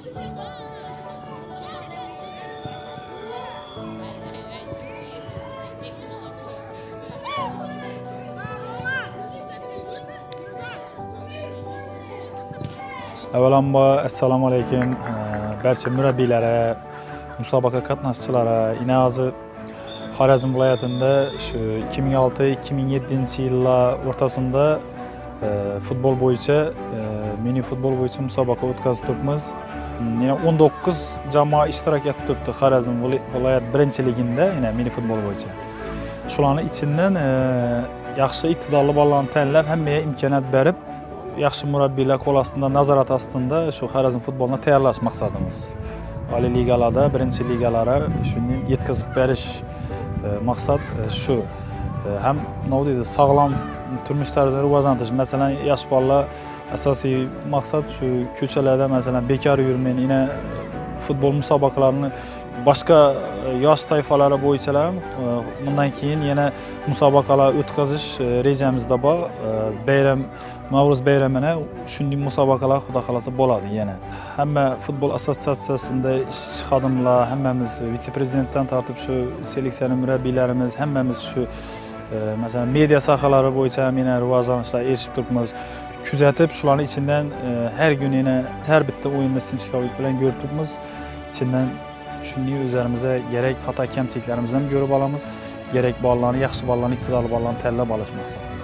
Avvalambor assalomu alaykum barcha murabbiylara, musobaqa qatnashchilari. Hozir Xorazm viloyatida shu 2006-2007 yillar o'rtasida futbol bo'yicha, mini futbol bo'yicha musobaqa o'tkazib turibmiz. Yana 19 jamoa ishtirok etib turibdi Xorazm viloyat birinchiligida, yana mini futbol bo'yicha. Shularning ichidan yaxshi iqtidorli bolalarni tanlab, hammaga imkoniyat berib, yaxshi murabbiylar qo'l ostida, nazorat ostida shu Xorazm futbolini tayyorlash maqsadimiz. Oliy ligalarda, birinchi ligalara shuni yetkazib berish maqsad shu. Ham nima deydi, sog'lom turmush tarzini rivojlantirish. Masalan, yosh bolalar asosiy maqsad shu ko'chalarda masalan bekor yurmay, yana futbol musobaqalarini boshqa yosh toifalari bo'yicha ham bundan keyin yana musobaqalar o'tkazish rejamizda bor. Bayram, Navro'z bayramini shunday musobaqalar xudo xolasa bo'ladi yana. Hamma futbol assotsiatsiyasida ishchi xodimlar, hammamiz vitse-prezidentdan tortib shu seleksiyaning murabbiylarimiz, hammamiz shu masalan media sohalari bo'yicha ham yana rivojlanishlar erishib turibmiz. Kuzatib, shularning ichidan har kuni yana har bitta o'yinda sinchkovlik bilan ko'rib turibmiz. Ichidan shunday o'zlarimizga kerak xato kamchiliklarimizni ham ko'rib olamiz. Kerak bolalarni, yaxshi bolalarni, iqtidorli bolalarni tanlab olish maqsadimiz.